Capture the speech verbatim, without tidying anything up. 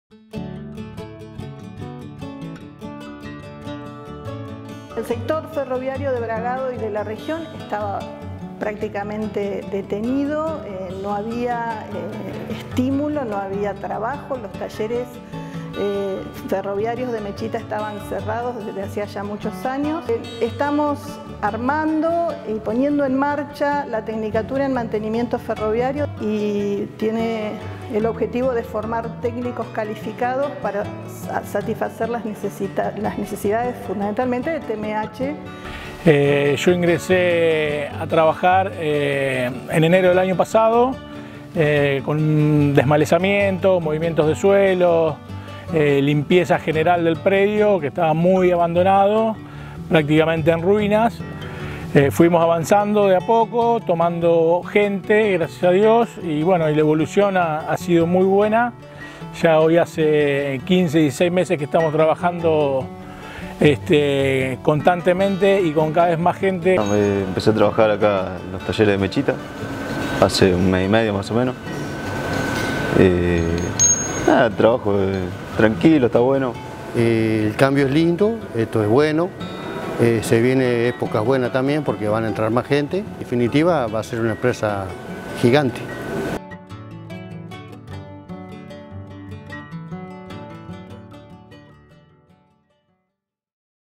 El sector ferroviario de Bragado y de la región estaba prácticamente detenido, eh, no había eh, estímulo, no había trabajo, los talleres eh, ferroviarios de Mechita estaban cerrados desde hacía ya muchos años. Eh, estamos armando y poniendo en marcha la Tecnicatura en Mantenimiento Ferroviario y tiene el objetivo de formar técnicos calificados para satisfacer las, necesita las necesidades fundamentalmente de T M H. Eh, yo ingresé a trabajar eh, en enero del año pasado eh, con desmalezamiento, movimientos de suelo, eh, limpieza general del predio que estaba muy abandonado, prácticamente en ruinas. Eh, fuimos avanzando de a poco, tomando gente, gracias a Dios, y bueno, y la evolución ha, ha sido muy buena. Ya hoy hace quince, dieciséis meses que estamos trabajando este, constantemente y con cada vez más gente. Empecé a trabajar acá en los talleres de Mechita, hace un mes y medio más o menos. Eh, nada, el trabajo es tranquilo, está bueno. Eh, el cambio es lindo, esto es bueno. Eh, se viene épocas buenas también porque van a entrar más gente. En definitiva va a ser una empresa gigante.